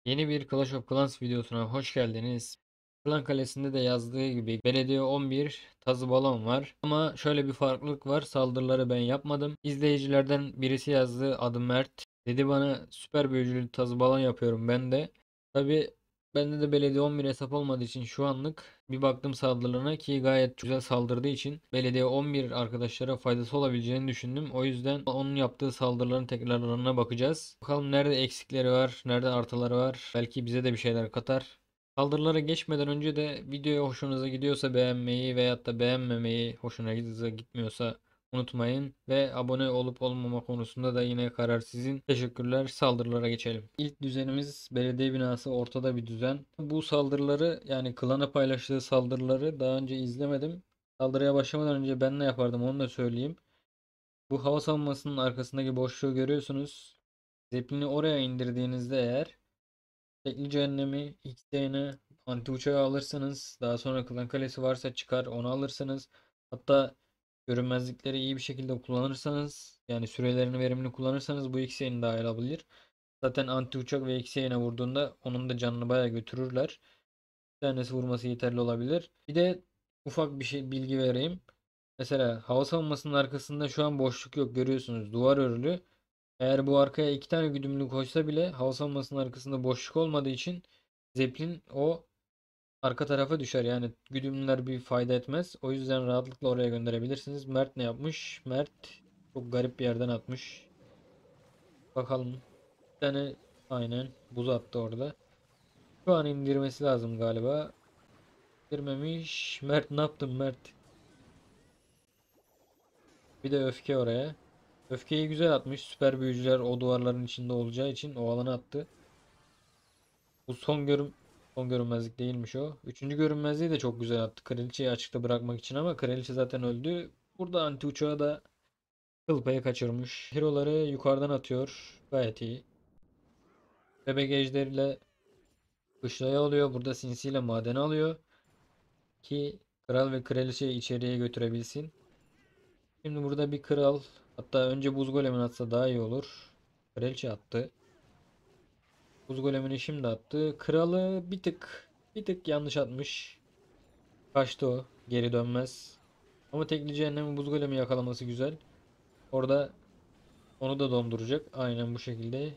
Yeni bir Clash of Clans videosuna hoş geldiniz. Klan Kalesi'nde de yazdığı gibi Belediye 11 tazı balon var. Ama şöyle bir farklılık var. Saldırıları ben yapmadım. İzleyicilerden birisi yazdı. Adı Mert. Dedi bana süper büyücülü tazı balon yapıyorum ben de. Tabi bende de Belediye 11 hesap olmadığı için şu anlık bir baktım saldırılarına ki gayet güzel saldırdığı için Belediye 11 arkadaşlara faydası olabileceğini düşündüm. O yüzden onun yaptığı saldırıların tekrarlarına bakacağız. Bakalım nerede eksikleri var, nerede artıları var. Belki bize de bir şeyler katar. Saldırılara geçmeden önce de videoya hoşunuza gidiyorsa beğenmeyi veyahut da beğenmemeyi, hoşunuza gitmiyorsa unutmayın ve abone olup olmama konusunda da yine karar sizin. Teşekkürler. Saldırılara geçelim. İlk düzenimiz belediye binası, ortada bir düzen. Bu saldırıları, yani klana paylaştığı saldırıları daha önce izlemedim. Saldırıya başlamadan önce ben ne yapardım onu da söyleyeyim. Bu hava savunmasının arkasındaki boşluğu görüyorsunuz. Zeppelin'i oraya indirdiğinizde eğer tekli cehennemi, X'de anti uçağı alırsınız. Daha sonra klan kalesi varsa çıkar onu alırsınız. Hatta görünmezlikleri iyi bir şekilde kullanırsanız, yani sürelerini verimli kullanırsanız bu X'e dahil olabilir. Zaten anti uçak ve X'e vurduğunda onun da canını bayağı götürürler. Bir tanesi vurması yeterli olabilir. Bir de ufak bir şey bilgi vereyim. Mesela hava savunmasının arkasında şu an boşluk yok, görüyorsunuz. Duvar örülü. Eğer bu arkaya iki tane güdümlü koysa bile hava savunmasının arkasında boşluk olmadığı için Zeppelin o arka tarafa düşer. Yani güdümlüler bir fayda etmez. O yüzden rahatlıkla oraya gönderebilirsiniz. Mert ne yapmış? Mert çok garip bir yerden atmış. Bakalım. Bir tane aynen buz attı orada. Şu an indirmesi lazım galiba. İndirmemiş. Mert ne yaptın Mert? Bir de öfke oraya. Öfkeyi güzel atmış. Süper büyücüler o duvarların içinde olacağı için o alana attı. Bu son görünmezlik değilmiş o. Üçüncü görünmezliği de çok güzel attı. Kraliçeyi açıkta bırakmak için ama kraliçe zaten öldü. Burada anti uçağı da kıl payı kaçırmış. Hero'ları yukarıdan atıyor. Gayet iyi. Bebek ejderiyle kışlaya alıyor. Burada sinsiyle madeni alıyor. Ki kral ve kraliçeyi içeriye götürebilsin. Şimdi burada bir kral, hatta önce buz golemini atsa daha iyi olur. Kraliçe attı. Buz golemini şimdi attı. Kralı bir tık yanlış atmış. Kaçtı o. Geri dönmez. Ama tekli cehennemin buz golemi yakalaması güzel. Orada onu da donduracak. Aynen bu şekilde.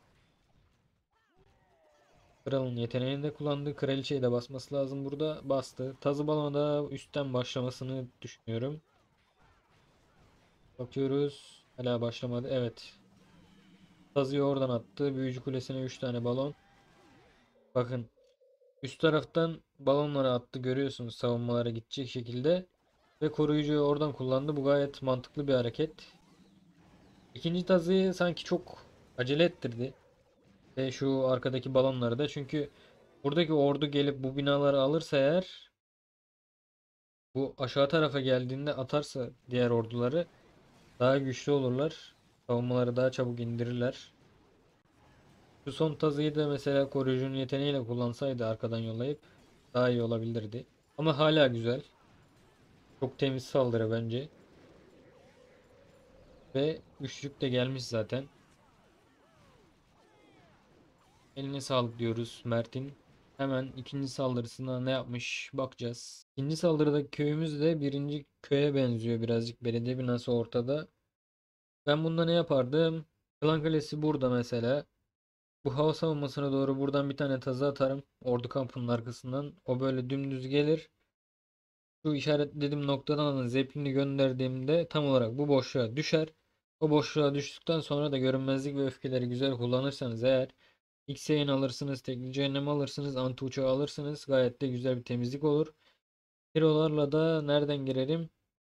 Kralın yeteneğini de kullandı. Kraliçeyi de basması lazım burada. Bastı. Tazı balona da üstten başlamasını düşünüyorum. Bakıyoruz. Hala başlamadı. Evet. Tazıyı oradan attı. Büyücü kulesine 3 tane balon. Bakın. Üst taraftan balonları attı. Görüyorsunuz savunmalara gidecek şekilde. Ve koruyucuyu oradan kullandı. Bu gayet mantıklı bir hareket. İkinci tazıyı sanki çok acele ettirdi. Ve şu arkadaki balonları da. Çünkü buradaki ordu gelip bu binaları alırsa eğer, bu aşağı tarafa geldiğinde atarsa diğer orduları daha güçlü olurlar. Savunmaları daha çabuk indirirler. Şu son tazıyı da mesela koruyucunun yeteneğiyle kullansaydı arkadan yollayıp daha iyi olabilirdi. Ama hala güzel. Çok temiz saldırı bence. Ve üçlük de gelmiş zaten. Eline sağlık diyoruz Mert'in. Hemen ikinci saldırısında ne yapmış bakacağız. İkinci saldırıdaki köyümüz de birinci köye benziyor birazcık. Belediye binası ortada. Ben bunda ne yapardım? Klan Kalesi burada mesela. Bu hava savunmasına doğru buradan bir tane tazı atarım. Ordu kampının arkasından. O böyle dümdüz gelir. Şu işaretlediğim noktadan Zeppelin'i gönderdiğimde tam olarak bu boşluğa düşer. O boşluğa düştükten sonra da görünmezlik ve öfkeleri güzel kullanırsanız eğer X yayın alırsınız, tekli cehennem alırsınız, anti uçağı alırsınız. Gayet de güzel bir temizlik olur. Hero'larla da nereden girerim?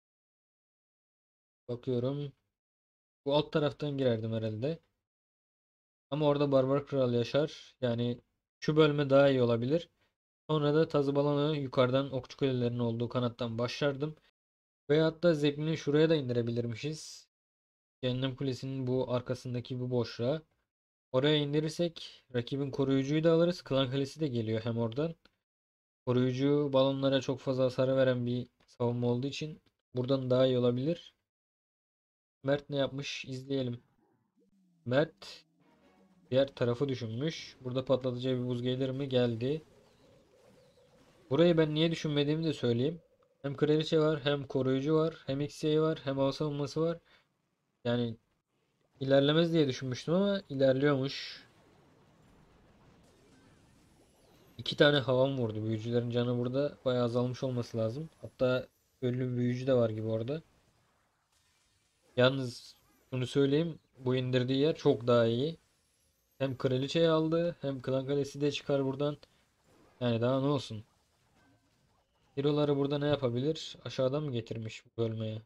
Bakıyorum. Bu alt taraftan girerdim herhalde. Ama orada Barbar Kral yaşar. Yani şu bölme daha iyi olabilir. Sonra da Tazı Balon'u yukarıdan Okçu Kulelerinin olduğu kanattan başlardım. Veyahut da Zeppelin'i şuraya da indirebilirmişiz. Cehennem Kulesi'nin bu arkasındaki bu boşluğa. Oraya indirirsek rakibin koruyucuyu da alırız. Klan Kalesi de geliyor hem oradan. Koruyucu balonlara çok fazla hasar veren bir savunma olduğu için buradan daha iyi olabilir. Mert ne yapmış? İzleyelim. Mert Diğer tarafı düşünmüş. Burada patlatıcı bir buz gelir mi? Geldi. Burayı ben niye düşünmediğimi de söyleyeyim. Hem kraliçe var, hem koruyucu var, hem X'ye var, hem hava savunması var. Yani ilerlemez diye düşünmüştüm ama ilerliyormuş. İki tane havam vurdu. Büyücülerin canı burada bayağı azalmış olması lazım. Hatta ölü büyücü de var gibi orada. Yalnız şunu söyleyeyim. Bu indirdiği yer çok daha iyi. Hem kraliçeyi aldı, hem klan kalesi de çıkar buradan. Yani daha ne olsun. Hero'ları burada ne yapabilir? Aşağıdan mı getirmiş bu bölmeye?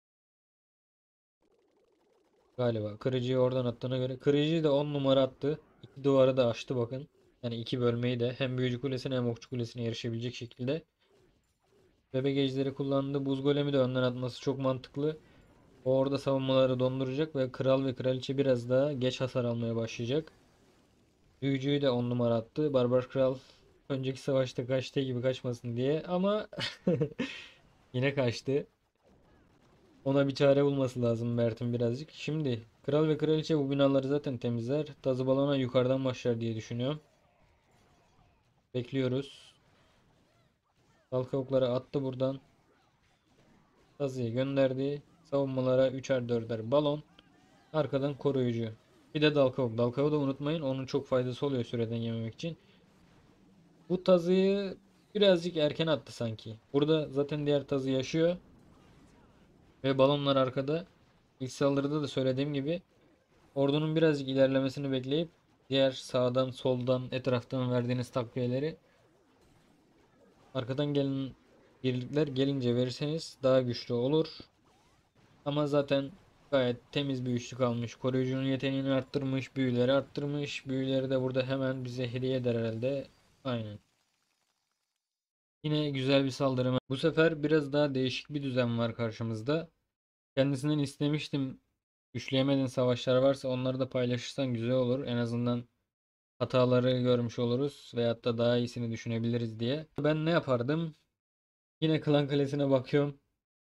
Galiba. Kırıcıyı oradan attığına göre. Kırıcıyı da 10 numara attı. İki duvarı da açtı bakın. Yani iki bölmeyi de hem büyücü kulesine hem okçu kulesine erişebilecek şekilde. Bebek ejderi kullandı. Buz golemi de önden atması çok mantıklı. O orada savunmaları donduracak ve kral ve kraliçe biraz daha geç hasar almaya başlayacak. Büyücüyü de 10 numara attı. Barbar kral önceki savaşta kaçtığı gibi kaçmasın diye ama yine kaçtı. Ona bir çare bulması lazım Mert'in birazcık. Şimdi kral ve kraliçe bu binaları zaten temizler. Tazı balona yukarıdan başlar diye düşünüyorum. Bekliyoruz. Dalga okları attı buradan. Tazı'yı gönderdi. Savunmalara 3'er 4'er balon. Arkadan koruyucu. Bir de dalga ok. Dalga oku da unutmayın. Onun çok faydası oluyor süreden yememek için. Bu tazıyı birazcık erken attı sanki. Burada zaten diğer tazı yaşıyor. Ve balonlar arkada. İlk saldırıda da söylediğim gibi ordunun birazcık ilerlemesini bekleyip diğer sağdan, soldan, etraftan verdiğiniz takviyeleri arkadan gelen birlikler gelince verirseniz daha güçlü olur. Ama zaten gayet temiz bir üçlük almış. Koruyucunun yeteneğini arttırmış, büyüleri arttırmış. Büyüleri de burada hemen bize hediye eder herhalde. Aynen. Yine güzel bir saldırı. Bu sefer biraz daha değişik bir düzen var karşımızda. Kendisinden istemiştim. Üçleyemediğin savaşlar varsa onları da paylaşırsan güzel olur. En azından hataları görmüş oluruz veyahut da daha iyisini düşünebiliriz diye. Ben ne yapardım? Yine Klan Kalesi'ne bakıyorum.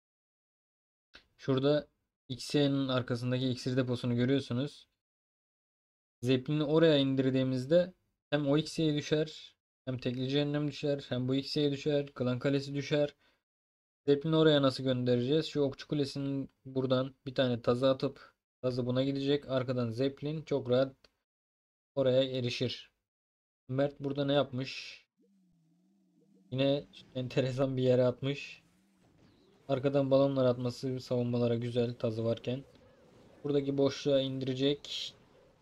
Şurada X'nin arkasındaki iksir deposunu görüyorsunuz. Zeppelin'i oraya indirdiğimizde hem o X'ye düşer, hem tekli cehennem düşer, hem bu X'ye düşer, Klan Kalesi düşer. Zeppelin'i oraya nasıl göndereceğiz? Şu okçu kulesinin buradan bir tane tazı atıp tazı buna gidecek. Arkadan Zeppelin çok rahat oraya erişir. Mert burada ne yapmış? Yine enteresan bir yere atmış. Arkadan balonlar atması savunmalara güzel tazı varken. Buradaki boşluğa indirecek.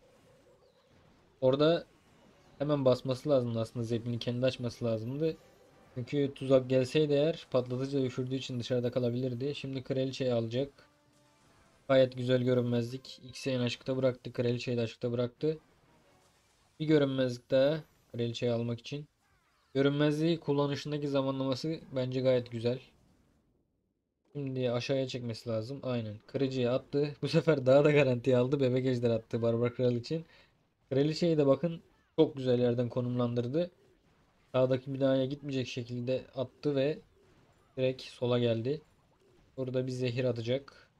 Orada hemen basması lazımdı aslında. Zeppelin'i kendi açması lazımdı. Çünkü tuzak gelseydi eğer patlatıcı düşürdüğü için dışarıda kalabilirdi. Şimdi kraliçeyi alacak. Gayet güzel görünmezlik. X'e açıkta bıraktı. Kraliçeyi de açıkta bıraktı. Bir görünmezlik daha kraliçeyi almak için. Görünmezliği kullanışındaki zamanlaması bence gayet güzel. Şimdi aşağıya çekmesi lazım. Aynen. Kırıcıya attı. Bu sefer daha da garantiye aldı. Bebek ejder attı Barbar Kral için. Kraliçeyi de bakın çok güzel yerden konumlandırdı. Sağdaki binaya gitmeyecek şekilde attı ve direkt sola geldi. Burada bir zehir atacak.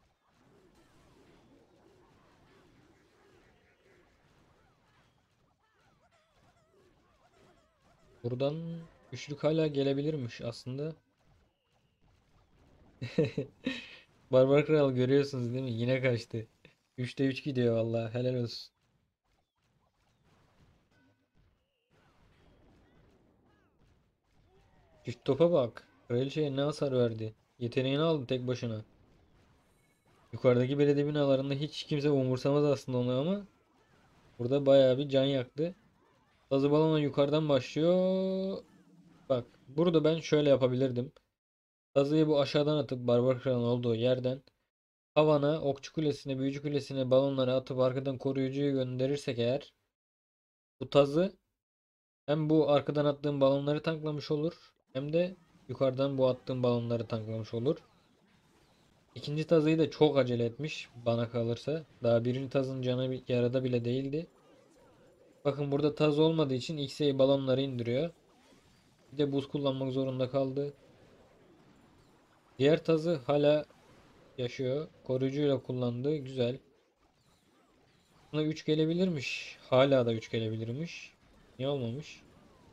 Buradan üçlük hala gelebilirmiş aslında. Barbar Kral görüyorsunuz değil mi? Yine kaçtı. 3'te 3 gidiyor vallahi. Helal olsun. Çift topa bak. Kraliçeye ne hasar verdi. Yeteneğini aldı tek başına. Yukarıdaki belediye binalarında hiç kimse umursamaz aslında onu ama burada bayağı bir can yaktı. Gazı balonu yukarıdan başlıyor. Bak burada ben şöyle yapabilirdim. Gazıyı bu aşağıdan atıp Barbar Kral'ın olduğu yerden havana, okçu kulesine, büyücü kulesine balonları atıp arkadan koruyucuyu gönderirsek eğer bu tazı hem bu arkadan attığım balonları tanklamış olur hem de yukarıdan bu attığım balonları tanklamış olur. İkinci tazıyı da çok acele etmiş bana kalırsa. Daha birinci tazın canı yarıda bile değildi. Bakın burada taz olmadığı için X'e balonları indiriyor. Bir de buz kullanmak zorunda kaldı. Diğer tazı hala yaşıyor. Koruyucuyla kullandı. Güzel. Buna 3 gelebilirmiş. Hala da 3 gelebilirmiş. Niye olmamış?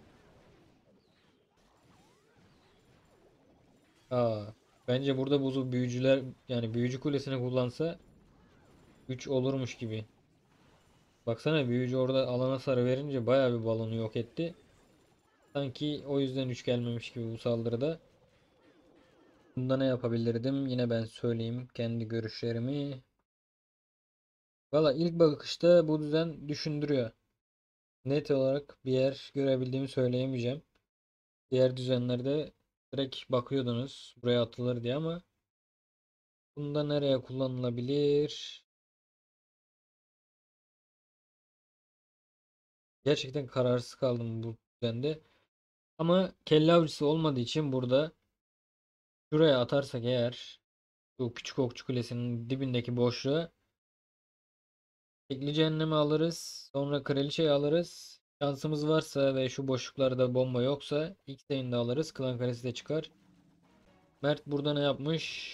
Aa, bence burada buzu büyücüler, yani büyücü kulesini kullansa 3 olurmuş gibi. Baksana, büyücü orada alana hasar verince bayağı bir balonu yok etti. Sanki o yüzden 3 gelmemiş gibi bu saldırıda. Bunda ne yapabilirdim? Yine ben söyleyeyim kendi görüşlerimi. Valla ilk bakışta bu düzen düşündürüyor. Net olarak bir yer görebildiğimi söyleyemeyeceğim. Diğer düzenlerde direkt bakıyordunuz buraya atılır diye, ama bunda nereye kullanılabilir? Gerçekten kararsız kaldım bu düzende. Ama kelle avcısı olmadığı için burada şuraya atarsak eğer, bu küçük okçu kulesinin dibindeki boşluğa tekli cehennemi alırız. Sonra kraliçeyi alırız. Şansımız varsa ve şu boşluklarda bomba yoksa X-Day'ini de alırız. Klan kalesi de çıkar. Mert burada ne yapmış?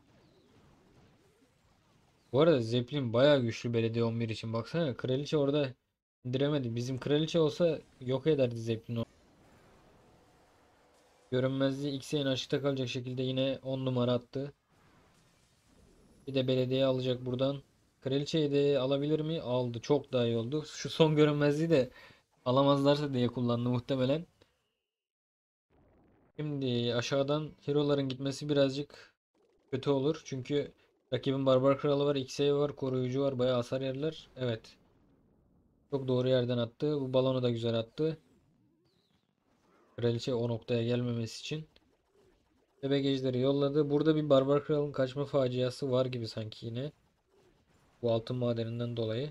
Bu arada Zeppelin bayağı güçlü belediye 11 için. Baksana, kraliçe orada indiremedi. Bizim kraliçe olsa yok ederdi Zeppelin'i. Görünmezliği X-Day'in açıkta kalacak şekilde yine 10 numara attı. Bir de belediye alacak buradan. Kraliçeyi de alabilir mi? Aldı. Çok daha iyi oldu. Şu son görünmezliği de alamazlarsa diye kullandı muhtemelen. Şimdi aşağıdan hero'ların gitmesi birazcık kötü olur. Çünkü rakibin Barbar Kralı var, X'e var, koruyucu var. Bayağı hasar yerler. Evet. Çok doğru yerden attı. Bu balonu da güzel attı. Kraliçe o noktaya gelmemesi için. Bebek ejderi yolladı. Burada bir Barbar Kral'ın kaçma faciası var gibi sanki yine. Bu altın madeninden dolayı.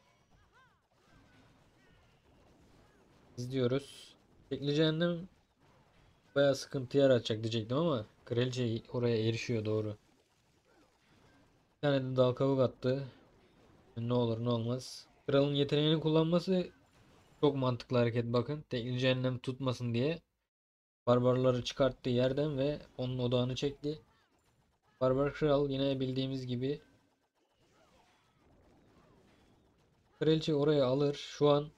İzliyoruz. Tekli cehennem bayağı sıkıntı yaratacak diyecektim ama kraliçe oraya erişiyor, doğru. Bir tane de dal kavuk attı. Ne olur ne olmaz. Kralın yeteneğini kullanması çok mantıklı hareket, bakın. Tekli cehennem tutmasın diye. Barbarları çıkarttığı yerden ve onun odağını çekti. Barbar kral yine bildiğimiz gibi kraliçe oraya alır. Şu an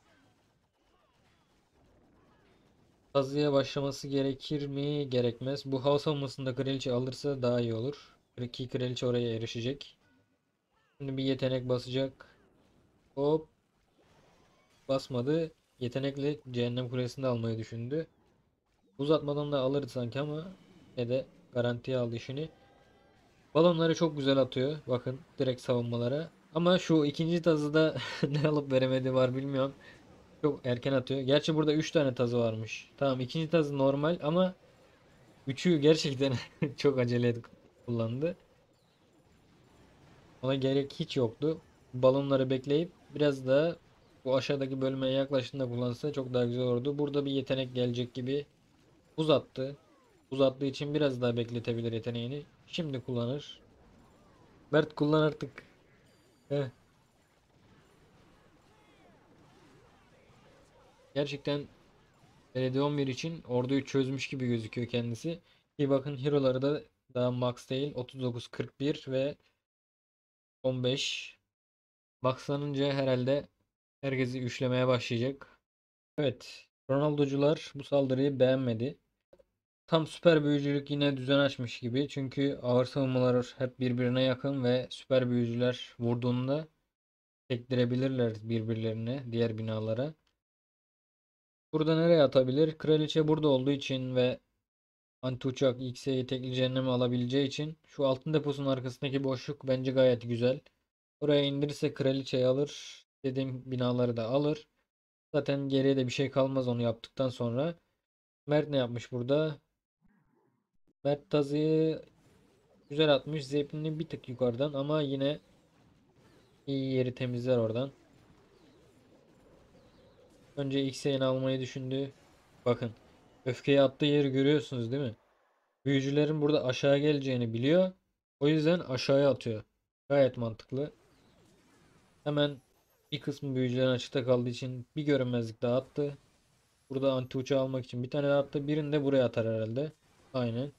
kazıya başlaması gerekir mi? Gerekmez. Bu hava savunmasında kraliçe alırsa daha iyi olur. Ki kraliçe oraya erişecek. Şimdi bir yetenek basacak. Hop, basmadı. Yetenekle cehennem kulesini de almayı düşündü. Uzatmadan da alırdı sanki ama ne de garantiye aldı işini. Balonları çok güzel atıyor. Bakın, direkt savunmalara. Ama şu ikinci tazıda ne alıp veremedi var bilmiyorum. Çok erken atıyor. Gerçi burada 3 tane tazı varmış. Tamam, ikinci tazı normal ama üçü gerçekten çok acele kullandı. Ona gerek hiç yoktu. Balonları bekleyip biraz daha bu aşağıdaki bölmeye yaklaştığında kullansa çok daha güzel olurdu. Burada bir yetenek gelecek gibi. Uzattı. Uzattığı için biraz daha bekletebilir yeteneğini. Şimdi kullanır. Mert, kullan artık. Heh. Gerçekten belediye 11 için orduyu çözmüş gibi gözüküyor kendisi. Bir bakın, hero'ları da daha max değil. 39, 41 ve 15. Maxlanınca herhalde herkesi üçlemeye başlayacak. Evet. Ronaldocular bu saldırıyı beğenmedi. Tam süper büyücülük yine düzen açmış gibi. Çünkü ağır savunmalar hep birbirine yakın ve süper büyücüler vurduğunda sektirebilirler birbirlerine, diğer binalara. Burada nereye atabilir? Kraliçe burada olduğu için ve anti uçak X'e tekli cehennemi alabileceği için şu altın deposunun arkasındaki boşluk bence gayet güzel. Oraya indirirse kraliçeyi alır. Dediğim binaları da alır. Zaten geriye de bir şey kalmaz onu yaptıktan sonra. Mert ne yapmış burada? Mert tazıyı güzel atmış. Zeppelin'i bir tık yukarıdan ama yine iyi yeri temizler oradan. Önce X'e almayı düşündü. Bakın, öfkeyi attığı yeri görüyorsunuz değil mi? Büyücülerin burada aşağı geleceğini biliyor. O yüzden aşağıya atıyor. Gayet mantıklı. Hemen bir kısmı büyücülerin açıkta kaldığı için bir görünmezlik daha attı. Burada anti uçağı almak için bir tane daha attı. Birini de buraya atar herhalde. Aynen.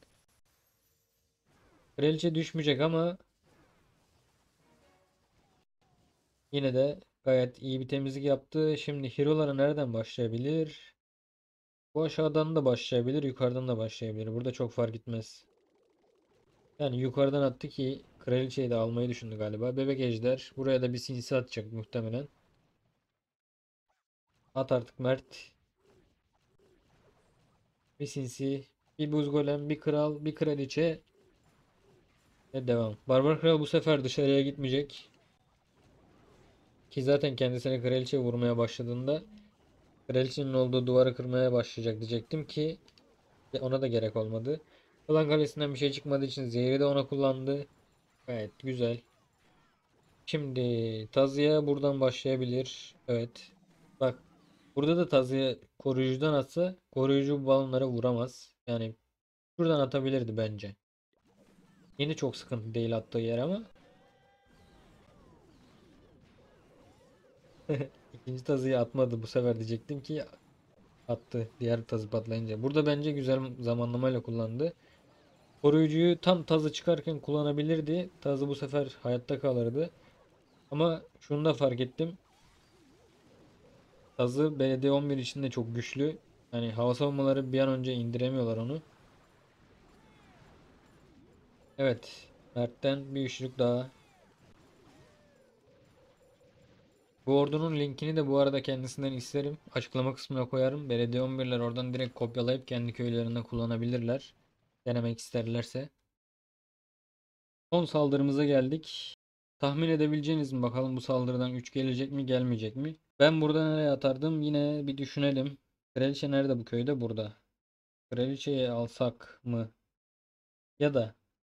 Kraliçe düşmeyecek ama yine de Gayet iyi bir temizlik yaptı. Şimdi hero'lara nereden başlayabilir? Bu aşağıdan da başlayabilir, yukarıdan da başlayabilir. Burada çok fark etmez. Yani yukarıdan attı ki kraliçeyi de almayı düşündü galiba. Bebek ejder. Buraya da bir sinsi atacak muhtemelen. At artık Mert. Bir sinsi, bir buz golem, bir kral, bir kraliçe ve devam. Barbar kral bu sefer dışarıya gitmeyecek. Ki zaten kendisine kraliçe vurmaya başladığında kraliçenin olduğu duvarı kırmaya başlayacak diyecektim ki ona da gerek olmadı. Klan kalesinden bir şey çıkmadığı için zehri de ona kullandı. Gayet güzel. Şimdi Tazıya buradan başlayabilir. Evet. Bak, burada da Tazıya koruyucudan atsa koruyucu bu balonlara vuramaz. Yani şuradan atabilirdi bence. Yine çok sıkıntı değil attığı yer ama ikinci tazıyı atmadı bu sefer diyecektim ki attı diğer tazı patlayınca. Burada bence güzel zamanlamayla kullandı. Koruyucuyu tam tazı çıkarken kullanabilirdi. Tazı bu sefer hayatta kalırdı. Ama şunu da fark ettim. Tazı BD 11 içinde çok güçlü. Yani hava savunmaları bir an önce indiremiyorlar onu. Evet. Mert'ten bir üçlük daha. Bu ordunun linkini de bu arada kendisinden isterim. Açıklama kısmına koyarım. Belediye 11'ler oradan direkt kopyalayıp kendi köylerinde kullanabilirler. Denemek isterlerse. Son saldırımıza geldik. Tahmin edebileceğiniz mi bakalım bu saldırıdan 3 gelecek mi gelmeyecek mi? Ben burada nereye atardım? Yine bir düşünelim. Kraliçe nerede bu köyde? Burada. Kraliçeyi alsak mı? Ya da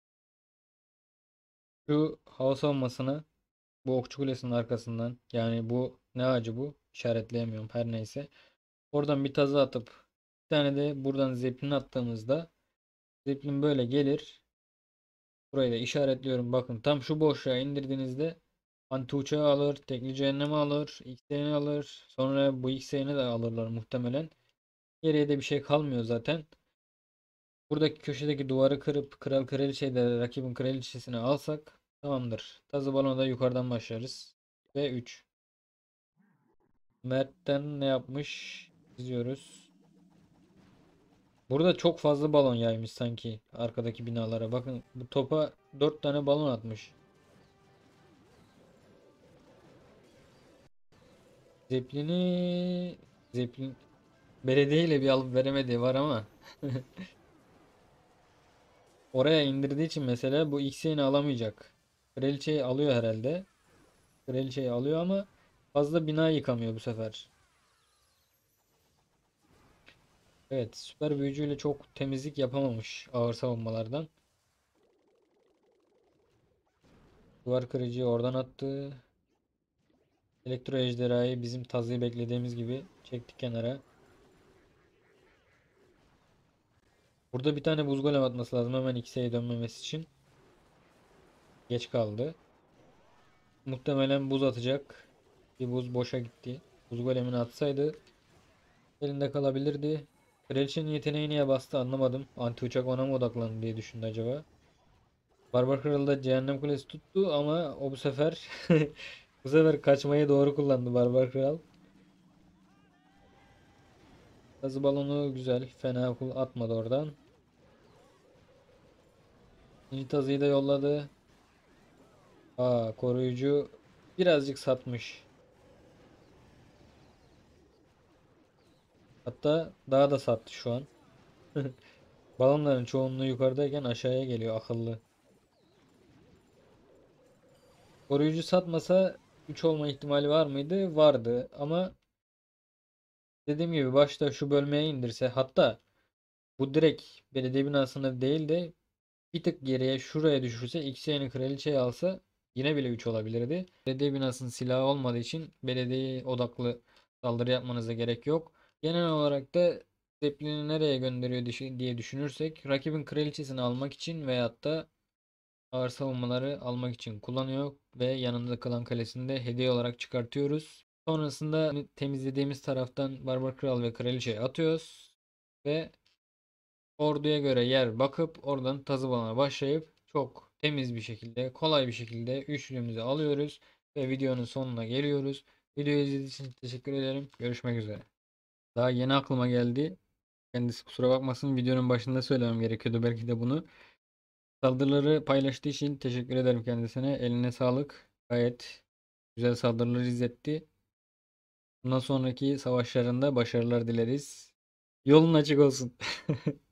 şu hava savunmasını bu okçu kulesinin arkasından, yani bu ne ağacı bu? İşaretleyemiyorum her neyse. Oradan bir tazı atıp bir tane de buradan zeplin attığımızda zeplin böyle gelir. Burayı da işaretliyorum. Bakın tam şu boşluğa indirdiğinizde anti uçağı alır, tekli cehennemi alır, X'lerini alır. Sonra bu X'lerini de alırlar muhtemelen. Geriye de bir şey kalmıyor zaten. Buradaki köşedeki duvarı kırıp kral kraliçeyi de rakibin kraliçesini alsak tamamdır. Tazı balona da yukarıdan başlarız. Ve 3. Mert'ten ne yapmış? İzliyoruz. Burada çok fazla balon yaymış sanki arkadaki binalara. Bakın bu topa 4 tane balon atmış. Zeppelin'i Zeppelin belediyeyle bir alıp veremediği var ama oraya indirdiği için mesela bu X'ini alamayacak. Kraliçeyi alıyor herhalde. Kraliçeyi alıyor ama fazla bina yıkamıyor bu sefer. Evet, süper büyücüyle çok temizlik yapamamış ağır savunmalardan. Duvar kırıcıyı oradan attı. Elektro ejderhayı bizim tazıyı beklediğimiz gibi çektik kenara. Burada bir tane buz golem atması lazım hemen X'e dönmemesi için. Geç kaldı. Muhtemelen buz atacak. Bir buz boşa gitti. Buz golemini atsaydı elinde kalabilirdi. Kraliçenin yeteneği niye bastı anlamadım. Anti uçak ona mı odaklandı diye düşündü acaba. Barbar Kral da Cehennem Kulesi tuttu ama o bu sefer bu sefer kaçmayı doğru kullandı Barbar Kral. Gazı balonu güzel. Fena atmadı oradan. İkinci tazıyı da yolladı. Koruyucu birazcık satmış. Hatta daha da sattı şu an. Balonların çoğunluğu yukarıdayken aşağıya geliyor akıllı. Koruyucu satmasa 3 olma ihtimali var mıydı? Vardı ama dediğim gibi başta şu bölmeye indirse, hatta bu direkt belediye binasında değil de bir tık geriye şuraya düşürse X'ye kraliçeyi alsa yine bile 3 olabilirdi. Belediye binasının silahı olmadığı için belediye odaklı saldırı yapmanıza gerek yok. Genel olarak da Zeppelin'i nereye gönderiyor diye düşünürsek rakibin kraliçesini almak için veyahut da ağır savunmaları almak için kullanıyor ve yanında kalan kalesini de hediye olarak çıkartıyoruz. Sonrasında temizlediğimiz taraftan Barbar Kral ve Kraliçe'yi atıyoruz ve orduya göre yer bakıp oradan tazı balona başlayıp çok temiz bir şekilde, kolay bir şekilde üçlüğümüzü alıyoruz ve videonun sonuna geliyoruz. Videoyu izlediğiniz için teşekkür ederim. Görüşmek üzere. Daha yeni aklıma geldi. Kendisi kusura bakmasın, videonun başında söylemem gerekiyordu belki de bunu. Saldırıları paylaştığı için teşekkür ederim kendisine. Eline sağlık. Gayet güzel saldırılar izletti. Bundan sonraki savaşlarında başarılar dileriz. Yolun açık olsun.